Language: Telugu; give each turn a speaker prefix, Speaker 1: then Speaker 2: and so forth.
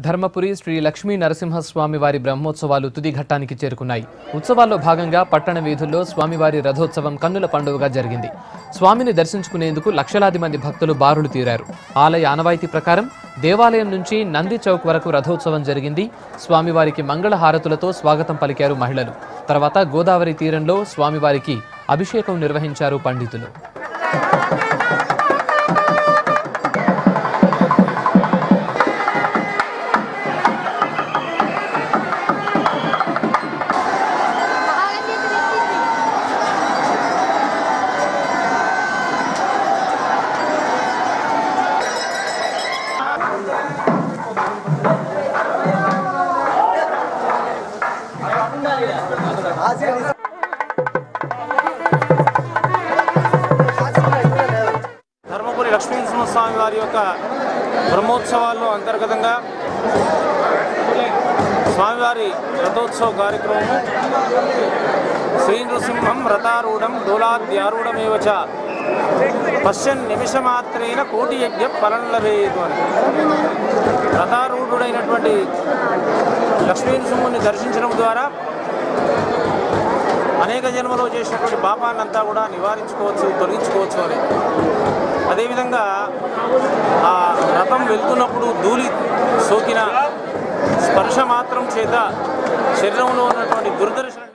Speaker 1: ధర్మపురి శ్రీ లక్ష్మీ నరసింహస్వామి వారి బ్రహ్మోత్సవాలు తుది ఘట్టానికి చేరుకున్నాయి. ఉత్సవాల్లో భాగంగా పట్టణ వీధుల్లో స్వామివారి రథోత్సవం కన్నుల పండుగగా జరిగింది. స్వామిని దర్శించుకునేందుకు లక్షలాది మంది భక్తులు బారులు తీరారు. ఆలయ ఆనవాయితీ ప్రకారం దేవాలయం నుంచి నంది చౌక్ వరకు రథోత్సవం జరిగింది. స్వామివారికి మంగళ హారతులతో స్వాగతం పలికారు మహిళలు. తర్వాత గోదావరి తీరంలో స్వామివారికి అభిషేకం నిర్వహించారు పండితులు.
Speaker 2: ధర్మపురి లక్ష్మీ నరసింహస్వామి వారి యొక్క బ్రహ్మోత్సవాల్లో అంతర్గతంగా స్వామివారి రథోత్సవ కార్యక్రమం శ్రీ నృసింహం రథారూఢం డోలాద్యారూఢమేవ చ పశ్యన్ నిమిషమాత్రేన కోటి యజ్ఞ ఫలం లభేదు అని రథారూఢుడైనటువంటి లక్ష్మీ నృసింహుని దర్శించడం ద్వారా అనేక జన్మలో చేసినటువంటి పాపాన్నంతా కూడా నివారించుకోవచ్చు, తొలగించుకోవచ్చు అని. అదేవిధంగా ఆ రథం వెళ్తున్నప్పుడు ధూళి సోకిన స్పర్శ మాత్రం చేత శరీరంలో ఉన్నటువంటి దుర్దర్శనం